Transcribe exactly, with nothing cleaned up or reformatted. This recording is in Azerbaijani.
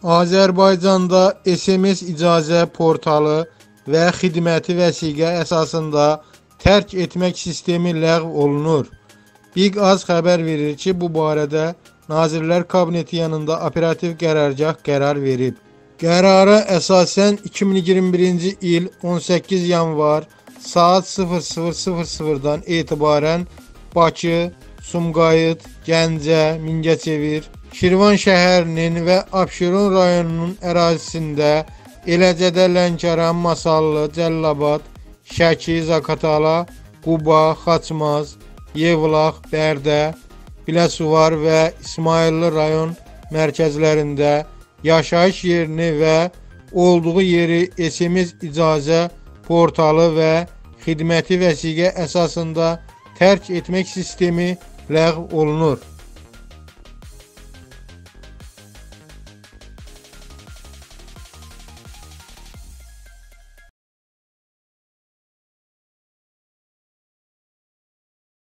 Azərbaycanda S M S icazə portalı və xidməti vəsiqə əsasında tərk etmək sistemi ləğv olunur. Big.az xəbər verir ki, bu barədə Nazirlər Kabineti yanında operativ qərargah qərar verib. Qərara əsasən iki min iyirmi birinci il on səkkiz yanvar saat sıfır sıfır sıfır sıfırdan etibarən Bakı, Sumqayıt, Gəncə, Mingəçevir, Şirvan şəhərinin və Abşeron rayonunun ərazisində, eləcə də Lənkəran, Masallı, Cəllabad, Şəki, Zaqatala, Quba, Xaçmaz, Yevlax, Bərdə, Biləsuvar və İsmayıllı rayon mərkəzlərində yaşayış yerini və olduğu yeri S M S icazə portalı və xidməti vəsiqə əsasında tərk etmək sistemi ləğv olunur.